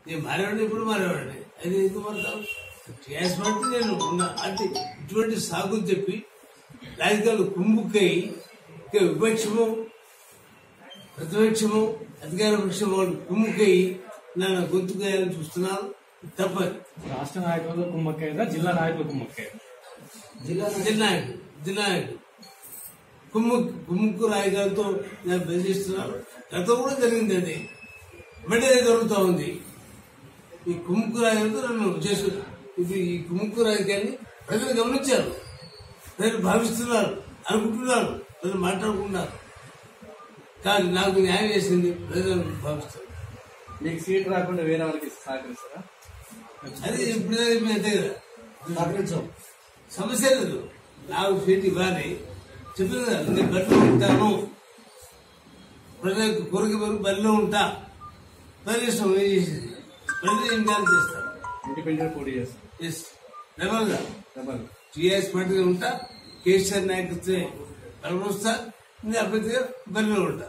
నేను మారేవాడిని, ఇప్పుడు మారేవాడిని. అది ఎందుకు మారుతాను? టీఆర్ఎస్ పార్టీ నేను ఉన్నా అంటే ఇటువంటి సాగు చెప్పి రాజకీయాలు కుమ్ముక్కై విపక్షము ప్రతిపక్షము అధికార పక్షము కుమ్ముక్కై నన్ను గొంతుకేయాలని చూస్తున్నారు. తప్పదు. రాష్ట్ర నాయకులు కుమ్మక్కయ్యారా, జిల్లా నాయకులు కుమ్మక్కయ్యారు? జిల్లా నాయకుడు కుమ్ముక్కు రాజకీయాలతో నేను బెదిరిస్తున్నారు. గతం కూడా జరిగింది. అది మళ్ళీ జరుగుతూ ఉంది. ఈ కుమ్ముక్కు రాజకీయాలతో నన్ను చేసు ఇది ఈ కుమ్ముక్కు రాజకీయాన్ని ప్రజలు గమనించారు, ప్రజలు భావిస్తున్నారు, అనుకుంటున్నారు, ప్రజలు మాట్లాడుకుంటున్నారు. కానీ నాకు న్యాయం చేసింది ప్రజలు భావిస్తారు. మీకు సీట్ రాకుండా వేరే వాళ్ళకి సహకరిస్తారా? అది ఇప్పుడు అంతే కదా, సహకరించాం. సమస్య లేదు. నాకు సీట్ ఇవ్వాలి చెప్పిన కదా, నేను బరిలో ఉంటాను, ప్రజలకు కోరిక వరకు బరిలో ఉంటా. ప్రజలు ఏం చేసేది, ప్రజలు ఏం జ్ఞానం చేస్తారు. ఇండిపెండెంట్ పోటీ చేస్తారు. రెబల్గా టీఆర్ఎస్ పార్టీగా ఉంటా, కేసీఆర్ నాయకత్వమే బలంలో వస్తా, నేను అభ్యర్థిగా బరిలో ఉంటా.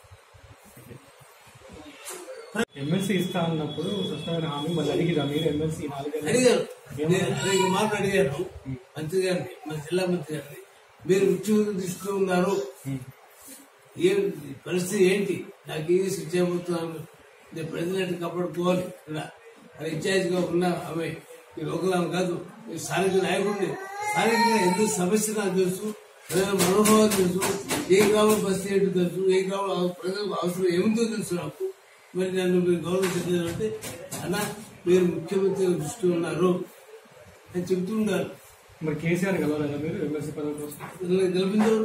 ఎమ్మెల్సీ ఇస్తా అన్నప్పుడు స్పష్టమైన హామీ మళ్ళీ అడిగిరా మీరు? ఎమ్మెల్సీ అడిగారు, అనేక మార్పులు అడిగారు మంత్రి గారిని, మన జిల్లా మంత్రి గారిని. మీరు ముఖ్యమంత్రి దృష్టిలో ఉన్నారు, ఏం పరిస్థితి ఏంటి, నాకు ఏది శిక్ష చేయబోతున్నాను, నేను ప్రజలను కాపాడుకోవాలి. ఇక్కడ అది ఇన్ఛార్జిగా ఉన్న ఆమె ఈ లోకల్ ఆమె కాదు, స్థానిక నాయకుడిని. స్థానికంగా ఎందుకు సమస్య నాకు తెలుసు, ప్రజల మనోభావాలు తెలుసు, ఏ గ్రామం పరిస్థితి ఏంటో తెలుసు, ఏ గ్రామం ప్రజలకు అవసరం ఏముందో తెలుసు నాకు. మరి నన్ను మీరు గౌరవించలేదంటే అన్న మీరు ముఖ్యమంత్రి దృష్టి ఉన్నారు అని చెబుతూ ఉన్నారు. మరి కేసీఆర్ గెలవలేదా మీరు ఎమ్మెల్సీ పదవి కోసం? గెలిపించారు,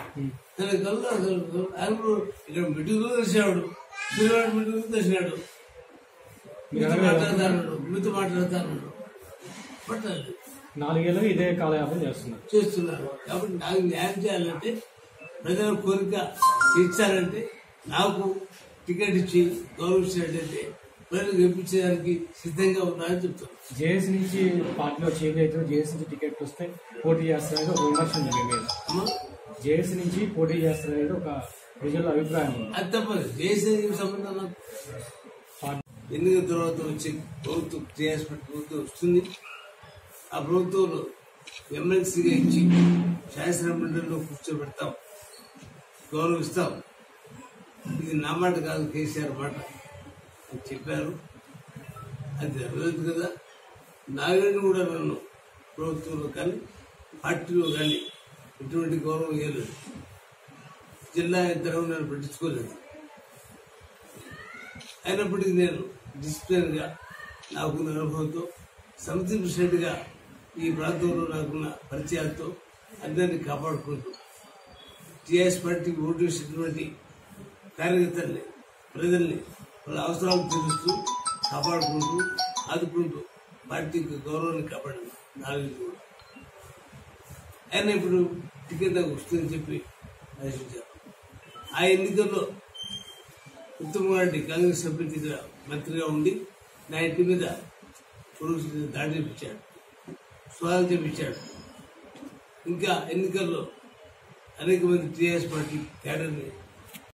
ఆయన ఇక్కడ మీటింగ్ లో తెలిసినాడు, మీటింగ్ తెలిసినాడు, మీతో మాట్లాడతాడు. పట్టాలి 4 ఏళ్ళుగా ఇదే కాలయాపన చేస్తున్నారు. కాబట్టి నాకు న్యాయం చేయాలంటే, ప్రజల కోరిక తీర్చాలంటే, నాకు టికెట్ ఇచ్చి గౌరవించినట్టయితే ప్రజలు గెలిపించడానికి సిద్ధంగా ఉన్నారని చెప్తాను. జేఎస్ నుంచి పార్టీలో చేంజ్ అయితే జేఎస్ నుంచి టికెట్ వస్తే పోటీ చేస్తారనేది ఒక విమర్శ ఉంది. జేఎస్ నుంచి పోటీ చేస్తారనేది ఒక ప్రజల అభిప్రాయం ఉంది. అది తప్పదు. జేఎస్ సంబంధం నాకు ఎన్నికల తర్వాత వచ్చే ప్రభుత్వం టీఆర్ఎస్ ప్రభుత్వం వస్తుంది. ఆ ప్రభుత్వంలో ఎమ్మెల్సీగా ఇచ్చి శాసనమండలిలో కూర్చోబెడతాం, గౌరవిస్తాం. ఇది నా మాట కాదు, కేసీఆర్ మాట అని చెప్పారు. అది జరగలేదు కదా. నాగరిని కూడా నన్ను ప్రభుత్వంలో కానీ పార్టీలో కానీ ఎటువంటి గౌరవం ఇవ్వలేదు. జిల్లా ఇద్దరు నన్ను పట్టించుకోలేదు. అయినప్పటికీ నేను డిసిప్లిన్ గా నాకున్న అనుభవంతో సమితి ప్రెసిడెంట్ గా ఈ ప్రాంతంలో నాకున్న పరిచయాలతో అందరినీ కాపాడుకుంటూ టీఆర్ఎస్ పార్టీకి ఓటు వేసినటువంటి కార్యకర్తల్ని, ప్రజల్ని వాళ్ళ అవసరాలు తీరుస్తూ కాపాడుకుంటూ ఆదుకుంటూ పార్టీకి గౌరవాన్ని కాపాడింది. నాలుగు ఆయన ఇప్పుడు టికెట్ నాకు వస్తుందని చెప్పి ఆశించారు. ఆ ఎన్నికల్లో ఉత్తమ్ రెడ్డి కాంగ్రెస్ అభ్యర్థిగా మంత్రిగా ఉండి నా ఇంటి మీద దాడి చేపించాడు, సవాల్ చేపించాడు. ఇంకా ఎన్నికల్లో అనేక మంది టీఆర్ఎస్ పార్టీ క్యాడర్ని